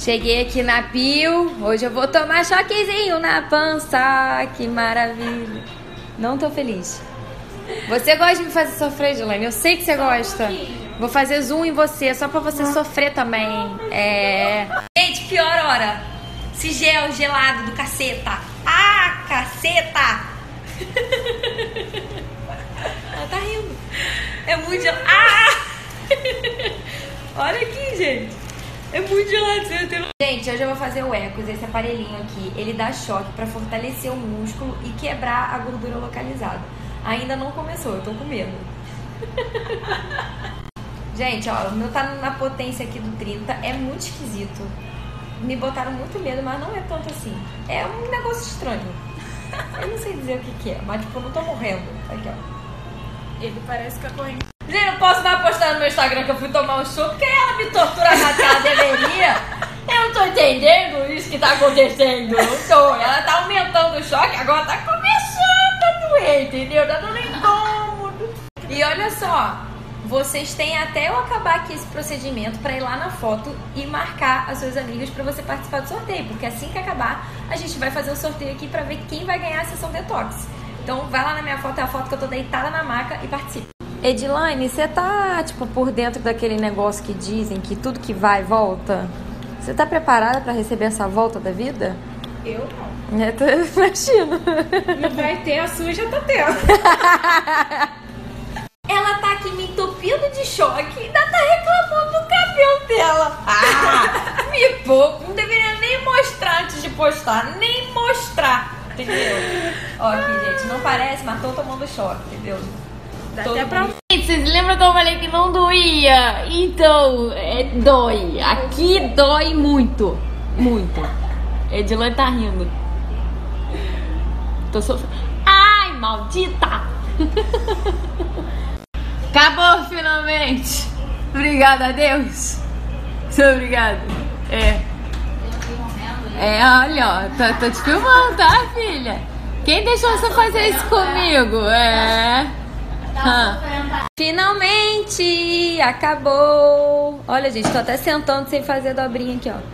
Cheguei aqui na Pio. Hoje eu vou tomar choquezinho na pança. Que maravilha. Não tô feliz. Você gosta de me fazer sofrer, Edilane? Eu sei que você gosta. Vou fazer zoom em você, só pra você sofrer também. Gente, pior hora. Esse gel gelado do caceta. Ah, caceta. Ela tá rindo. É muito gelado. Olha aqui, gente. É muito gelado. Gente, hoje eu vou fazer o Ecos, esse aparelhinho aqui. Ele dá choque pra fortalecer o músculo e quebrar a gordura localizada. Ainda não começou, eu tô com medo. Gente, ó, o meu tá na potência aqui do 30. É muito esquisito. Me botaram muito medo, mas não é tanto assim. É um negócio estranho. Eu não sei dizer o que é, mas tipo, eu não tô morrendo. Aqui, ó. Ele parece que a corrente... Gente, não posso dar postar no meu Instagram que eu fui tomar um chopp, porque ela me tortura mais que ela deveria. Eu não tô entendendo isso que tá acontecendo. Não tô. Ela tá aumentando o choque, agora tá começando a doer, entendeu? Tá dando incômodo. E olha só, vocês têm até eu acabar aqui esse procedimento pra ir lá na foto e marcar as suas amigas pra você participar do sorteio. Porque assim que acabar, a gente vai fazer o sorteio aqui pra ver quem vai ganhar a sessão detox. Então vai lá na minha foto, é a foto que eu tô deitada na maca e participa. Edilane, você tá, tipo, por dentro daquele negócio que dizem que tudo que vai, volta? Você tá preparada pra receber essa volta da vida? Eu não. Eu tô imaginando. Não vai ter, a sua já tá tendo. Ela tá aqui me entupindo de choque e ainda tá reclamando do cabelo dela. Me poupa. Não deveria nem mostrar antes de postar. Nem mostrar. Entendeu? Ó, aqui, gente. Não parece, mas tô tomando choque, entendeu? Dá até pra... Gente, vocês lembram que eu falei que não doía? Então, dói. Aqui dói muito. Muito. Edilane tá rindo. Tô sofrendo. Ai, maldita! Acabou, finalmente. Obrigada a Deus. Muito obrigada. Olha, ó. Tô te filmando, tá, filha? Quem deixou você fazer isso comigo? Finalmente! Acabou! Olha, gente, tô até sentando sem fazer dobrinha aqui, ó.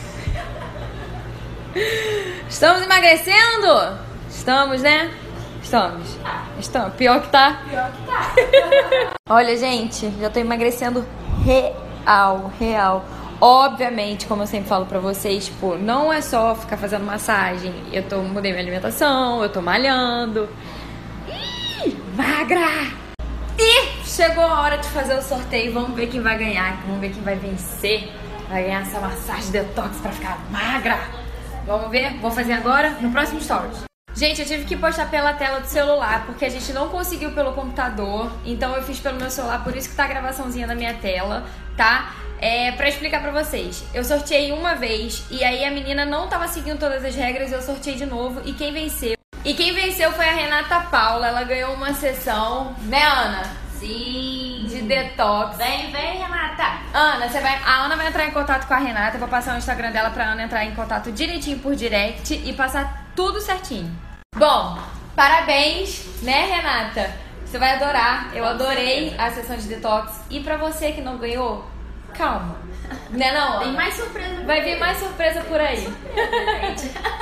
Estamos emagrecendo? Estamos, né? Estamos. Pior que tá? Pior que tá. Olha, gente, já tô emagrecendo real. Obviamente, como eu sempre falo pra vocês, tipo, não é só ficar fazendo massagem. Mudei minha alimentação, eu tô malhando. Magra! E chegou a hora de fazer o sorteio. Vamos ver quem vai ganhar. Vamos ver quem vai vencer. Vai ganhar essa massagem detox pra ficar magra. Vamos ver? Vou fazer agora no próximo stories. Gente, eu tive que postar pela tela do celular porque a gente não conseguiu pelo computador. Então eu fiz pelo meu celular, por isso que tá a gravaçãozinha na minha tela, tá? Pra explicar pra vocês, eu sorteei uma vez e aí a menina não tava seguindo todas as regras, eu sorteei de novo e quem venceu foi a Renata Paula. Ela ganhou uma sessão, né, Ana? Sim. De detox. Vem, Renata. A Ana vai entrar em contato com a Renata. Eu vou passar o Instagram dela pra Ana entrar em contato direitinho por direct e passar tudo certinho. Bom, parabéns, né, Renata? Você vai adorar. Eu adorei a sessão de detox. E pra você que não ganhou, calma. Né, não? Tem mais surpresa. Vai vir mais surpresa por aí. Surpresa, gente.